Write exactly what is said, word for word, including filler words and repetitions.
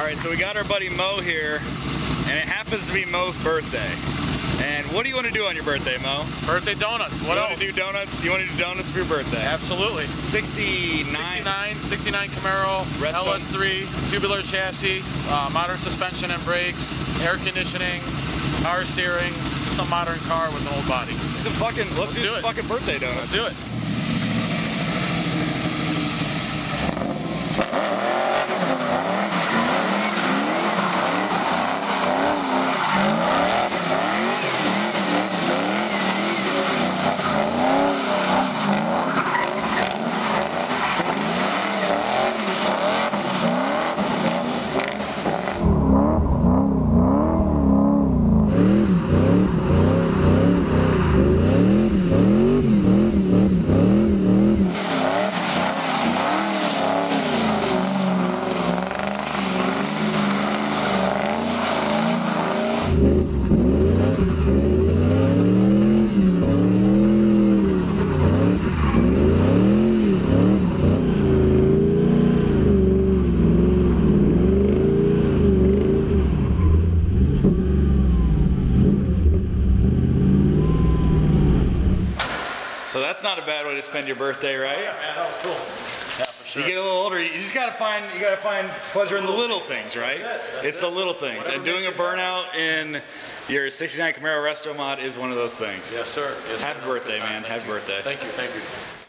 right, so we got our buddy Mo here, and it happens to be Mo's birthday. And what do you want to do on your birthday, Mo? Birthday donuts. What you else? Want to do donuts? You want to do donuts for your birthday? Absolutely. sixty-nine. sixty-nine, sixty-nine Camaro, Restomod. L S three, tubular chassis, uh, modern suspension and brakes, air conditioning, power steering, some modern car with an old body. Some fucking, let's, let's do, do some it. fucking birthday donuts. Let's do it. So that's not a bad way to spend your birthday, right? Yeah, man, that was cool. Yeah, for sure. You get a little older, you just gotta find you gotta find pleasure in the little things, right? That's it. That's it's it. the little things. Whatever and doing a makes you burnout in your sixty-nine Camaro Restomod is one of those things. Yes, sir. Yes, Happy sir. birthday, man. Thank Happy you. birthday. Thank you. Thank you.